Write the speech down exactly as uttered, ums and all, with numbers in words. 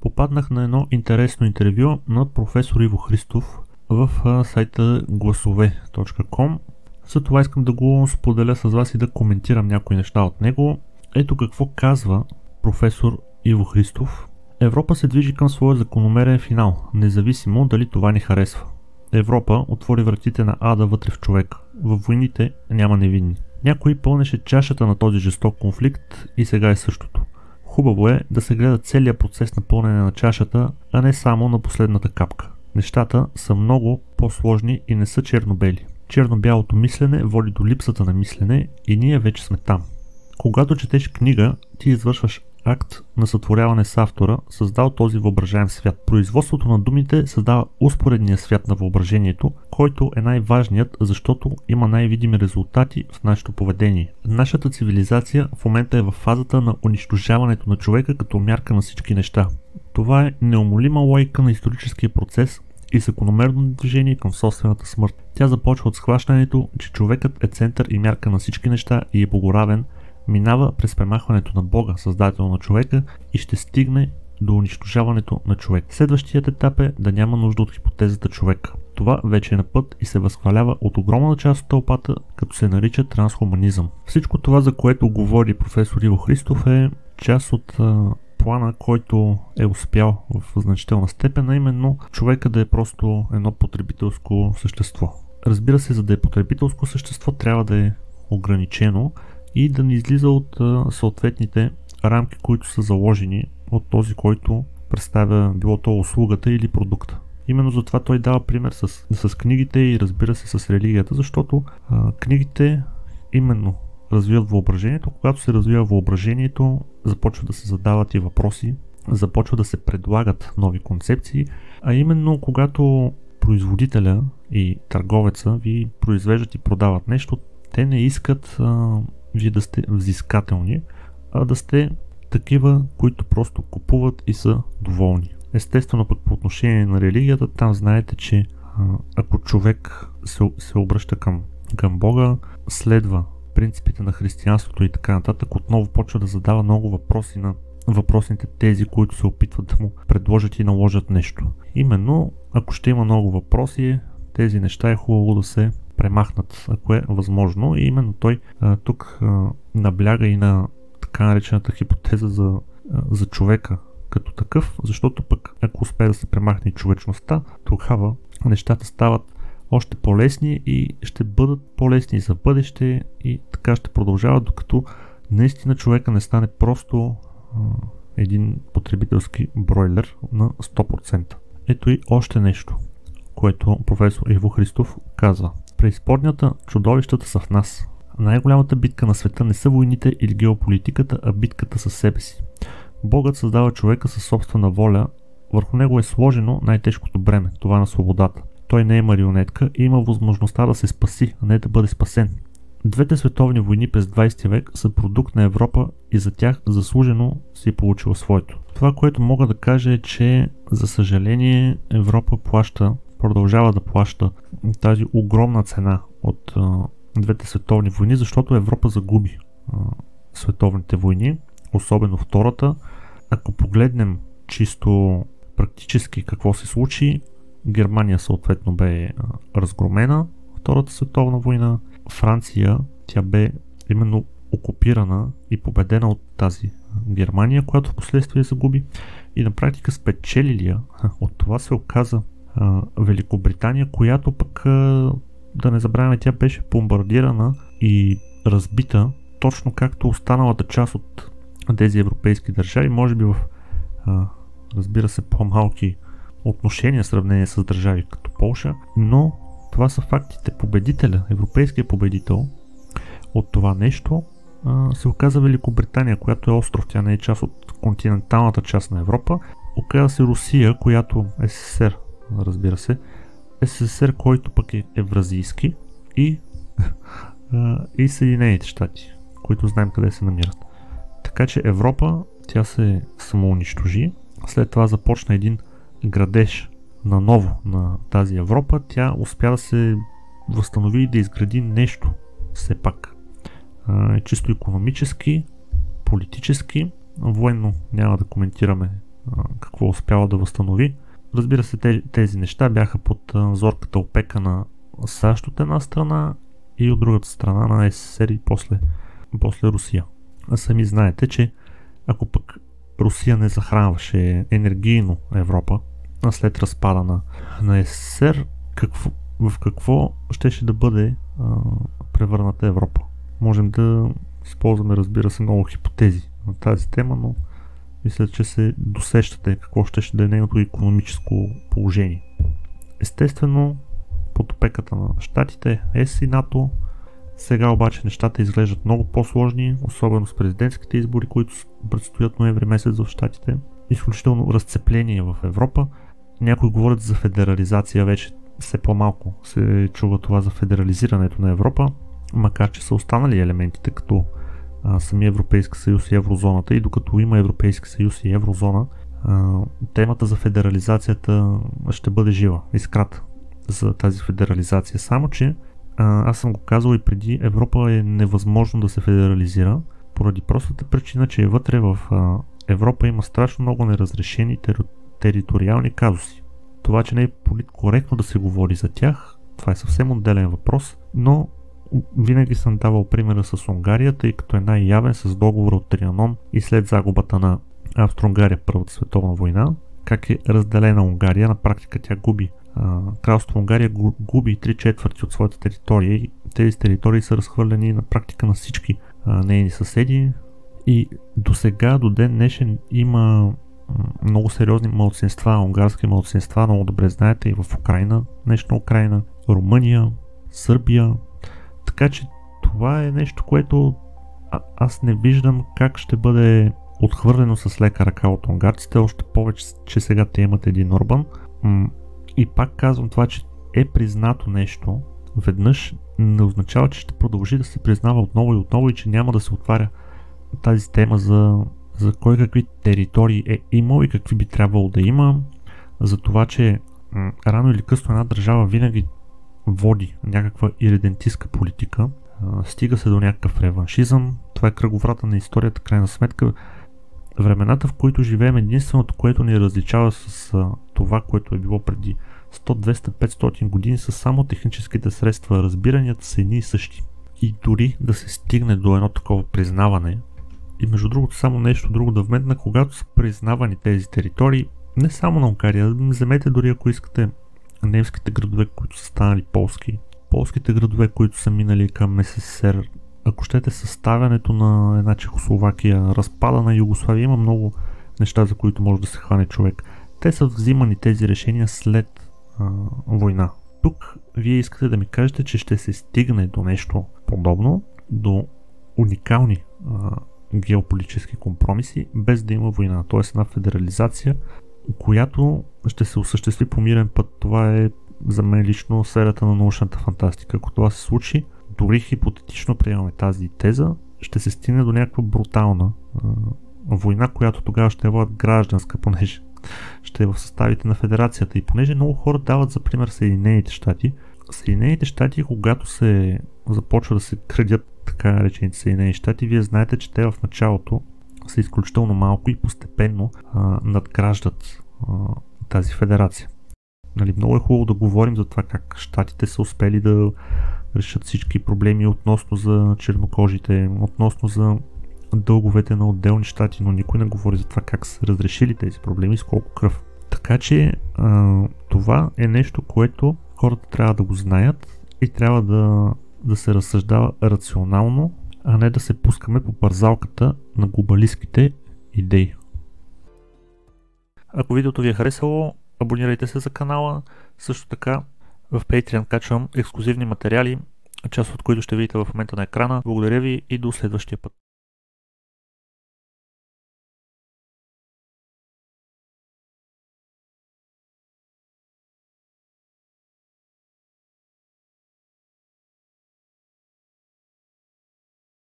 попаднах на едно интересно интервю на професор Иво Христов в сайта гласове точка ком. За това искам да го споделя с вас и да коментирам някои неща от него. Ето какво казва професор Иво Христов. Европа се движи към своя закономерен финал, независимо дали това ни харесва. Европа отвори вратите на ада вътре в човека. Във войните няма невинни. Някой пълнеше чашата на този жесток конфликт и сега е същото. Хубаво е да се гледа целият процес на пълнене на чашата, а не само на последната капка. Нещата са много по-сложни и не са черно-бели. Черно-бялото мислене води до липсата на мислене и ние вече сме там. Когато четеш книга, ти извършваш акт на сътворяване с автора, създал този въображаем свят. Производството на думите създава успоредния свят на въображението, който е най-важният, защото има най-видими резултати в нашето поведение. Нашата цивилизация в момента е в фазата на унищожаването на човека като мярка на всички неща. Това е неумолима логика на историческия процес и закономерно движение към собствената смърт. Тя започва от схващането, че човекът е център и мярка на всички неща и е богоравен, минава през премахването на Бога, създател на човека, и ще стигне до унищожаването на човек. Следващият етап е да няма нужда от хипотезата човек. Това вече е на път и се възхвалява от огромна част от тълпата, като се нарича трансхуманизъм. Всичко това, за което говори професор Иво Христов, е част от а, плана, който е успял в значителна степен, а именно човека да е просто едно потребителско същество. Разбира се, за да е потребителско същество, трябва да е ограничено и да не излиза от а, съответните рамки, които са заложени от този, който представя било то услугата или продукта. Именно затова той дава пример с, с книгите и разбира се с религията, защото а, книгите именно развиват въображението. Когато се развива въображението, започва да се задават и въпроси, започва да се предлагат нови концепции, а именно когато производителя и търговеца ви произвеждат и продават нещо, те не искат а, вие да сте взискателни, а да сте такива, които просто купуват и са доволни. Естествено пък по отношение на религията, там знаете, че а, ако човек се, се обръща към, към Бога, следва принципите на християнството и така нататък, отново почва да задава много въпроси на въпросните тези, които се опитват да му предложат и наложат нещо. Именно, ако ще има много въпроси, тези неща е хубаво да се премахнат, ако е възможно, и именно той а, тук а, набляга и на така наречената хипотеза за, а, за човека като такъв, защото пък ако успее да се премахне човечността, тогава нещата стават още по-лесни и ще бъдат по-лесни за бъдеще и така ще продължават, докато наистина човека не стане просто а, един потребителски бройлер на сто процента. Ето и още нещо, което професор Иво Христов казва. Преизподнята, чудовищата са в нас. Най-голямата битка на света не са войните или геополитиката, а битката със себе си. Богът създава човека със собствена воля, върху него е сложено най-тежкото бреме, това на свободата. Той не е марионетка и има възможността да се спаси, а не да бъде спасен. Двете световни войни през двайсети век са продукт на Европа и за тях заслужено си е получила своето. Това, което мога да кажа, е, че за съжаление Европа плаща, продължава да плаща тази огромна цена от а, двете световни войни, защото Европа загуби а, световните войни, особено втората. Ако погледнем чисто практически какво се случи, Германия съответно бе а, разгромена втората световна война, Франция, тя бе именно окупирана и победена от тази Германия, която в последствие загуби, и на практика спечелилия от това се оказа а, Великобритания, която пък, а, да не забравяме, тя беше бомбардирана и разбита, точно както останалата част от тези европейски държави, може би в а, разбира се по-малки отношения в сравнение с държави като Полша, но това са фактите. Победителя, европейският победител от това нещо а, се оказа Великобритания, която е остров, тя не е част от континенталната част на Европа. Оказа се Русия, която е СССР, разбира се, СССР, който пък е евразийски, и, а, и Съединените щати, които знаем къде се намират. Така че Европа, тя се самоунищожи, след това започна един градеж наново на тази Европа, тя успя да се възстанови и да изгради нещо все пак. А, чисто икономически, политически, военно няма да коментираме а, какво успява да възстанови. Разбира се, тези, тези неща бяха под зорката опека на САЩ от една страна и от другата страна на СССР и после, после Русия. А сами знаете, че ако пък Русия не захранваше енергийно Европа, а след разпада на, на СССР, какво, в какво щеше да бъде а, превърната Европа? Можем да използваме, разбира се, много хипотези на тази тема, но мисля, че се досещате какво щеше да е нейното икономическо положение. Естествено, под опеката на щатите, ЕС и НАТО, сега обаче нещата изглеждат много по-сложни, особено с президентските избори, които предстоят ноември месец в щатите. Изключително разцепление в Европа. Някои говорят за федерализация, вече все по-малко се чува това за федерализирането на Европа, макар че са останали елементите като а, самия Европейски съюз и еврозоната, и докато има Европейски съюз и еврозона, а, темата за федерализацията ще бъде жива, искрата за тази федерализация. Само че а, аз съм го казал и преди, Европа е невъзможно да се федерализира, поради простата причина, че вътре в а, Европа има страшно много неразрешени тери... териториални казуси. Това, че не е политкоректно да се говори за тях, това е съвсем отделен въпрос, но винаги съм давал примера с Унгария, тъй като е най-явен с договора от Трианон и след загубата на Австро-Унгария в Първата световна война, как е разделена Унгария, на практика тя губи. Кралство Унгария губи три четвърти от своята територия и тези територии са разхвърлени на практика на всички нейни съседи, и до сега, до ден днешен има много сериозни малцинства, унгарски малцинства, много добре знаете, и в Украина, днешна Украина, Румъния, Сърбия. Така че това е нещо, което а- аз не виждам как ще бъде отхвърлено с лека ръка от унгарците, още повече, че сега те имат един Орбан. М- и пак казвам, това, че е признато нещо веднъж, не означава, че ще продължи да се признава отново и отново и че няма да се отваря тази тема за, за кой какви територии е имал и какви би трябвало да има, за това, че м- рано или късно една държава винаги води някаква иредентистка политика, а, стига се до някакъв реваншизъм. Това е кръговрата на историята, крайна сметка. Времената, в които живеем, единственото, което ни различава с а, това, което е било преди сто, двеста, петстотин години, са само техническите средства. Разбиранията са едни и същи. И дори да се стигне до едно такова признаване, и между другото само нещо друго да вметна, когато са признавани тези територии, не само на Унгария, вземете дори ако искате немските градове, които са станали полски, полските градове, които са минали към СССР, ако щете съставянето на една Чехословакия, разпада на Югославия, има много неща, за които може да се хване човек. Те са взимани тези решения след а, война. Тук вие искате да ми кажете, че ще се стигне до нещо подобно, до уникални а, геополитически компромиси, без да има война. Т.е. една федерализация, която ще се осъществи по мирен път. Това е за мен лично сферата на научната фантастика. Ако това се случи, дори хипотетично приемаме тази теза, ще се стигне до някаква брутална а, война, която тогава ще е гражданска, понеже ще е в съставите на федерацията. И понеже много хора дават за пример Съединените щати, Съединените щати, когато се започва да се градят така наречените Съединени щати, вие знаете, че те в началото са изключително малко и постепенно а, надграждат а, тази федерация. Нали, много е хубаво да говорим за това как щатите са успели да решат всички проблеми относно за чернокожите, относно за дълговете на отделни щати, но никой не говори за това как са разрешили тези проблеми, с колко кръв. Така че а, това е нещо, което хората трябва да го знаят и трябва да, да се разсъждава рационално, а не да се пускаме по парзалката на глобалистските идеи. Ако видеото ви е харесало, абонирайте се за канала. Също така в Patreon качвам ексклюзивни материали, част от които ще видите в момента на екрана. Благодаря ви и до следващия път.